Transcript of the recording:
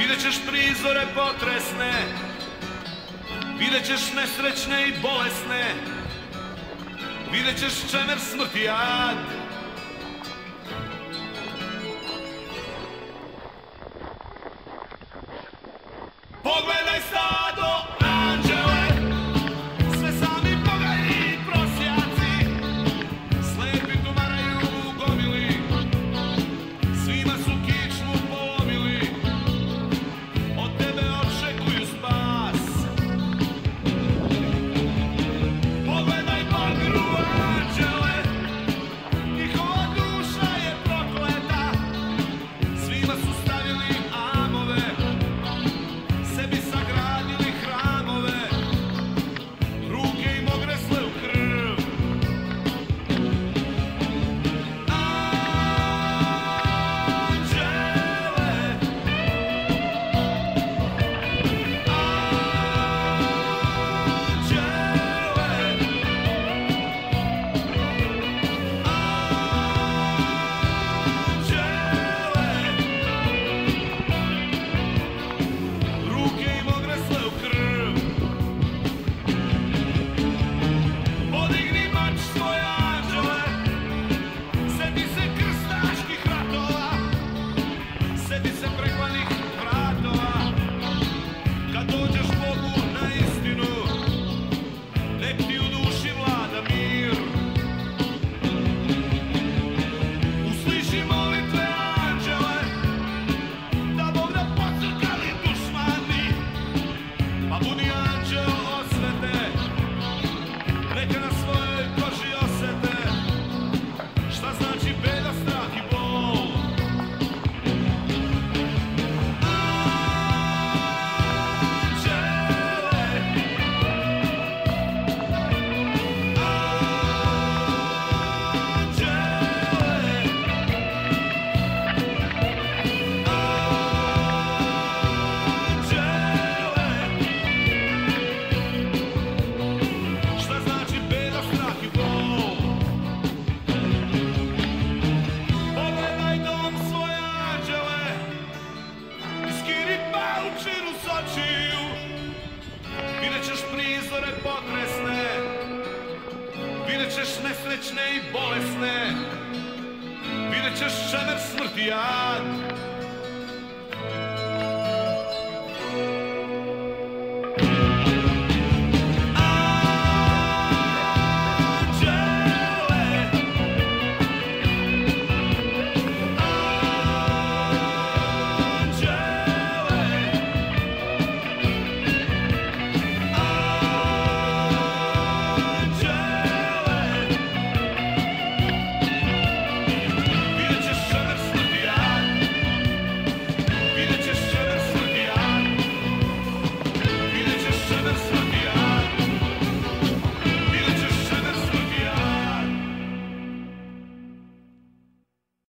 Vidjet ćeš prizore potresne, vidjet ćeš nesrećne i bolesne, vidjet ćeš čemer smrt i jad. Pogledaj stado anđele, sve sami bogaji prosjaci, slepi tumaraju u gomili, svima su kičmu polomili, od tebe očekuju spas. Pogledaj bagru anđele, njihova duša je prokleta, svima su stavili amove, sebi sagradili hramove, ruke im ogresle u krv. Ruke im ogresle u krv. Podigni mač svoj anđele, seti se krstaških ratova, seti se prekvanih vratova. Kad dođeš Bogu na istinu, nek ti u duši vlada mir. Usliši molitve anđele, da Bog da pocrkali dušmani, pa budi anđeo osvete, neka na svojoj koži osete šta znači beda, strah i bol. Šta znači beda, strah i bol? Pogledaj dom svoje anđele, iskiri paučinu s očiju, vidjet ćeš prizore potresne, vidjet ćeš nesrećne i bolesne, vidjet ćeš čemer smrt i jad.